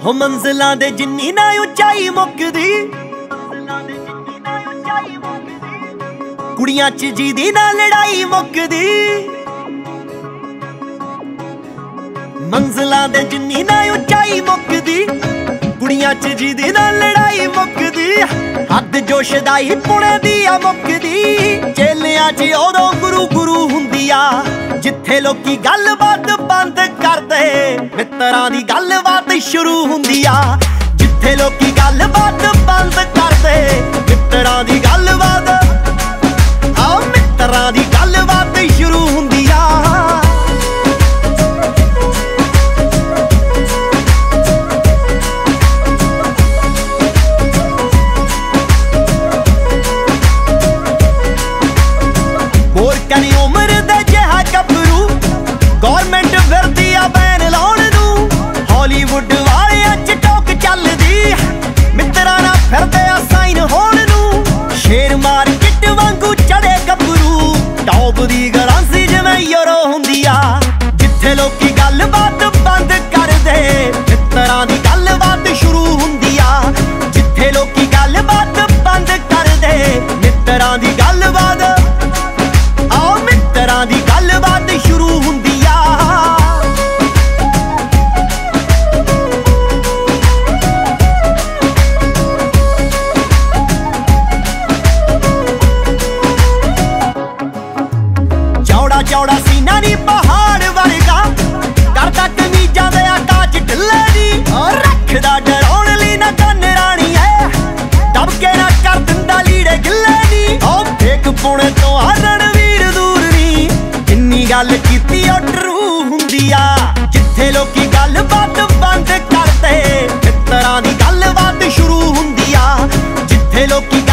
हो मंजिलां दे जिन्नी ना उचाई मुकदी, कुड़ियां च जिहदी ना लड़ाई मुकदी। मंजिलां दे जिन्नी ना उचाई मुकदी, कुड़ियां च जिहदी ना लड़ाई मुकदी। हद जोश दा ही पुणे दी आ मुकदी, चेलियां च उदों गुरु गुरु हुंदी आ जिथे लोकी गलबात बंद करदे, मित्तरां दी गलबात शुरू हुंदी आ। जिथे लोकी गलबात बंद करदे, मित्तरां दी गलबात मित्तरां दी गलबात शुरू हुंदी आ। होर कनी उम्र दे जिहा गभरू, गौरमेंट फिरदी आ बैन लाउण नूं। हॉलीवुड वालियां च टोक चलदी, मित्तरां नाल फिरदे आ साइन होण नूं। शेर मार्केट वांगू चढ़े गभरू, टॉप दी करेंसी जिवें यूरो हुंदी आ। जिथे लोकी गलबात बंद करदे, मित्तरां दी गलबात शुरू हुंदी आ। जिथे लोकी गलबात बंद करदे, मित्तरां दी गलबात मित्तरां दी गलबात शुरू हुंदी आ। चौड़ा चौड़ा सीना नी पहाड़ वर्गा, करदा कमीजां दे आकाश ढिल्ले नी। रखदा डराउण लई ना कन्न राणी ऐ, दबके ना कर दिंदा लीड़े गिल्ले नी। फेक पुणे तो रणवीर दूर नी, जिन्नी गल कीती ओ ट्रू हुंदी आ। जिथे लोकी गलबात बंद करदे, मित्तरां दी गलबात शुरू हुंदी आ। जिथे लोकी